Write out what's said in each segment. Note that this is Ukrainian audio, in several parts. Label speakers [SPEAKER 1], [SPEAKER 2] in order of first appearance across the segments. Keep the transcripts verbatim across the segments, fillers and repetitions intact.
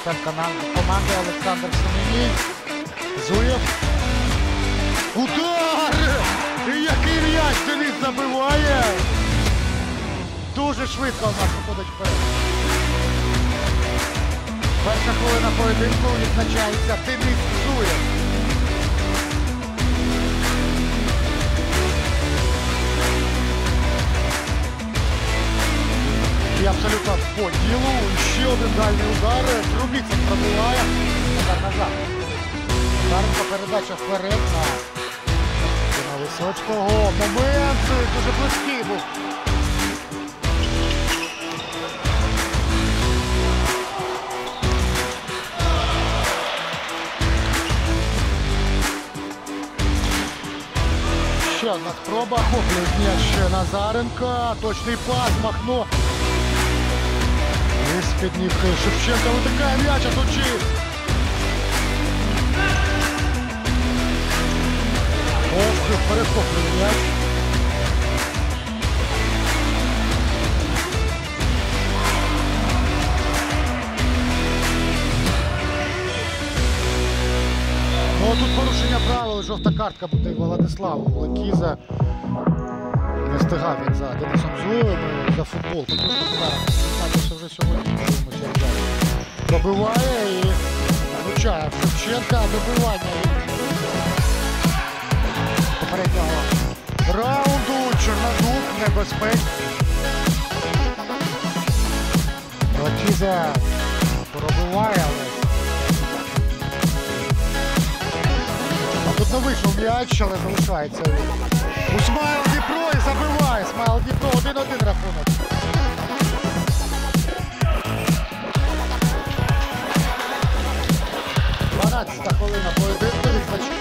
[SPEAKER 1] капітан команди Олександр Семеній. Зуєв. Удар! І який м'яч Денис забиває! Дуже швидко у нас виходить вперед. Перша хвилина поєдинку відзначається Денис Зуєв. І абсолютно по ділу. Ще один дальній удар. Трубіцин пробиває. Удар назад. Ударенко, передача вперед на, на Висоцького. Момент дуже близький був. Ще одна спроба. Хоплює м'яч Назаренка. Точний пас. Махно. І з-під ніг Шевченка витикає м'яч, а тут чи... Ось, перехоплює м'яч. Ну, тут порушення правил, жовта картка буде Владиславу. Лакіза не встигав він за Денисом Зуєвим за футбол. Тут що вже сьогодні добиває і влучає Шевченка. Добивання попереднього раунду. Чорнозуб небезпечний. Лакіза пробиває, але а тут не вийшов м'яч, але залишається. У Смайл Дніпро і забиває. Смайл Дніпро один-один рахунок. дванадцята хвилина поєдинку відзначає.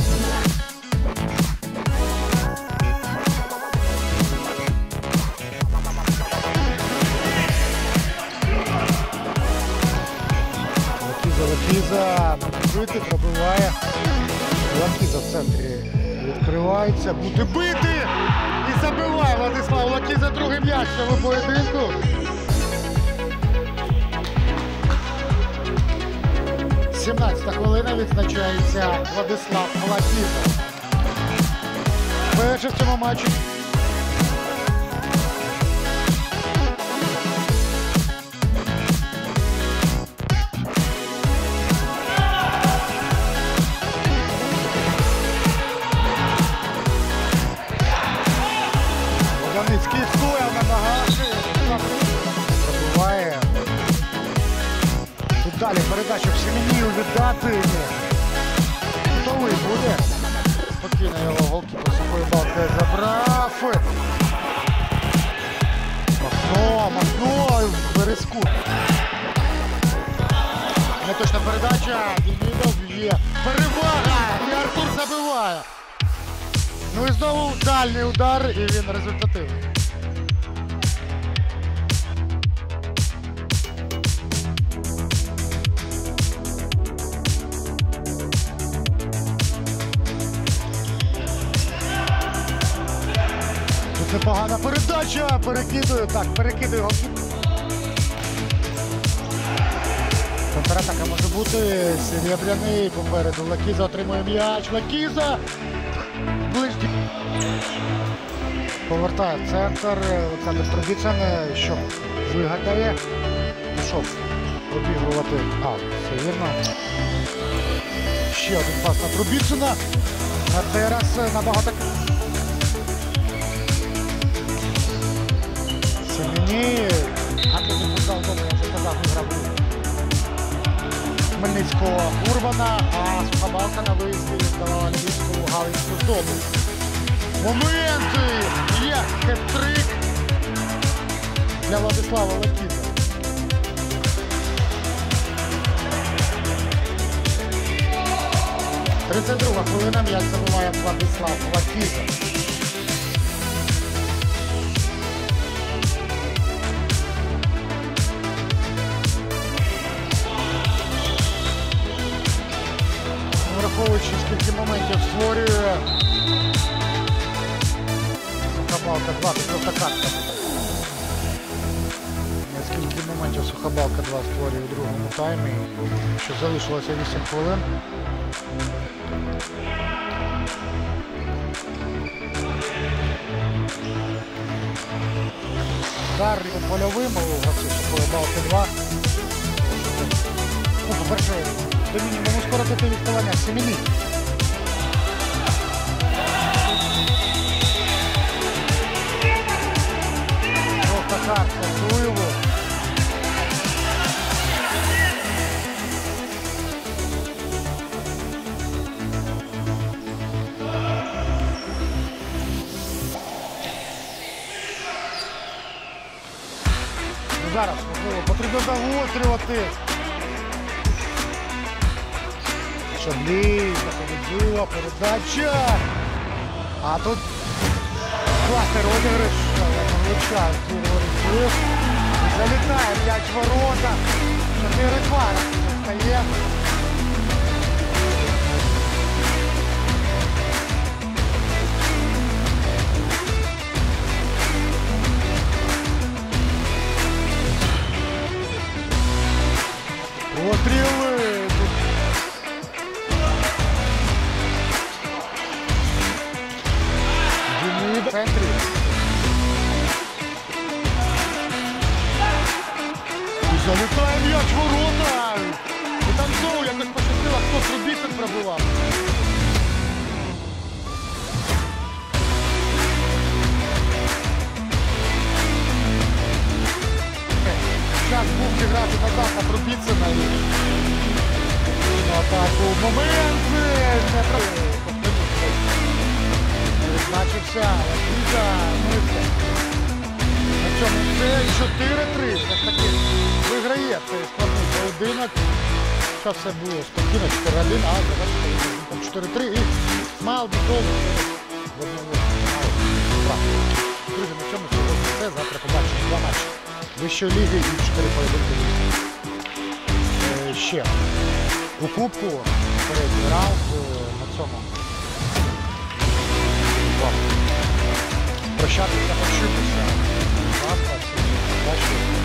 [SPEAKER 1] Лакіза, Лакіза, бити, пробиває. Лакіза в центрі відкривається, буде бити і забиває Владислав Лакіза, другий м'яч в цьому поєдинку. сімнадцята хвилина відзначається Владислав Лакіза. Перший в цьому матчі. Ницький стояв на ногах. Пробиває. Тут далі передача в Семенію віддати. Готовий буде. Спокійно його голкіпер сухою балкою забрав. Махно, Махно в Березку. Неточна передача. Демідов є. Перевага! І Артур забиває. Ну і знову дальній удар, і він результативний. Тут непогана передача, перекидую, так, перекидую його. Контратака може бути, Серебряний попереду, Лакіза отримує м'яч, Лакіза! Ближні. Повертає в центр Олександр Трубіцин, що вигадає. Пішов обігрувати. А, все вірно. Ще один пас на Трубіцина. А цей раз набагато. Семені. Гарний футбол, я вже казав, виграв Хмельницького Урбана, а Сухобалка на виїзді здавала Львівську Галицьку Здобу. Моменти! Є хет-трик для Владислава Лакіза. тридцять друга хвилина, м'яч забиває Владислав Лакіза. Враховуючи, скільки моментів створює. Сухобалка, двадцять жовта картка. скільки моментів Сухобалка два створює у другому таймі, що залишилося вісім хвилин. Удар польовим у гравців Сухобалки два. Ну, по-перше, до мінімуму скоротити відхилення Семеній. Захар Сартуєву. Зараз, можливо, потрібно загострювати. Шаблій, заходила передача. А тут класний розіграш. Луча, залітає м'яч в ворота. чотири два стає. Постріли. Демид в центрі. Залітає м'яч в ворота! І там знову якось пощастило, хтось Рубіцин пробивав. Час був зіграти назад на Рубіцина і на атаку. Момент! Не відзначився. Лакіза мисля. На цьому все чотири три. Все таки виграє цей складний поєдинок. Що все було спокійно, чотири один, а завершили чотири три і Смайл Бізов. Друзі, на цьому сьогодні все. Завтра побачимо два матчі вищої ліги і чотири поєдинки. Е, ще у кубку передній раунд на цьому. Прощатися, почутися. Завтра, бачите.